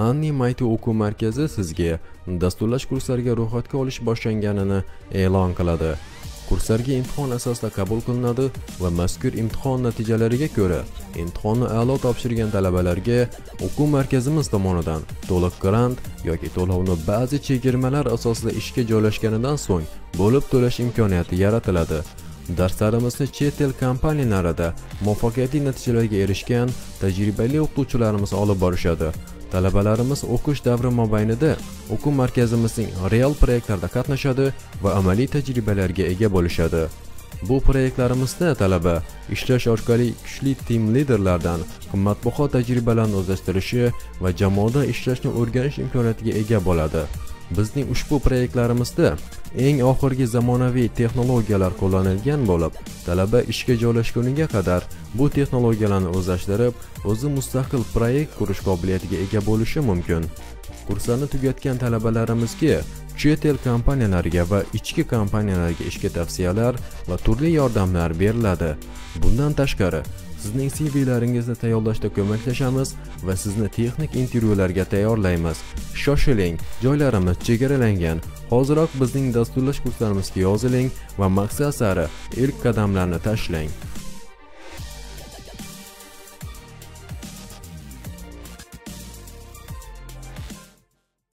Anni Mighty o'quv markazi sizga dasturlash kurslariga ro'yxatga olish boshlanganini e'lon qiladi. Kurslarga imtihon asosida qabul qilinadi va mazkur imtihon natijalariga ko'ra imtihonni a'lo topshirgan talabalarga o'quv markazimiz tomonidan to'liq grant yoki to'lovni ba'zi chegirmalar asosida ishga joylashganidan so'ng bo'lib to'lash imkoniyati yaratiladi. Darslarimizni chet el kompaniyalarida muvaffaqiyatli natijalarga erishgan tajribali o'qituvchilarimiz olib borishadi. Talabalarimiz o'qish davri mobaynida o'quv markazimizning real proyektlarida qatnashadi va amaliy tajribalarga ega bo'lishadi. Bu proyektlarimizda talaba ishlash orqali kuchli team liderlardan qimmatbaho tajribalarni o'zlashtirishi va jamoada ishlashni o'rganish imkoniyatiga ega bo'ladi. Bizning ushbu proyektlarimizda eng oxirgi zamonaviy texnologiyalar qo'llanilgan bo'lib, talaba ishga joylashguniga qadar bu texnologiyalarni o'zlashtirib, o'zi mustaqil proyekt qurish qobiliyatiga ega bo'lishi mumkin. Kurslarni tugatgan talabalarimizga chet el kompaniyalariga va ichki kompaniyalarga ishga tavsiyalar va turli yordamlar beriladi. Bundan tashqari, sizning CVlaringizni tayyorlashda ko'maklashamiz va sizni texnik intervyularga tayyorlaymiz. Shoshiling, joylarimiz chegaralangan. Hoziroq bizning dasturlash kurslarimizga yoziling va maqsad sari ilk qadamlarni tashlang.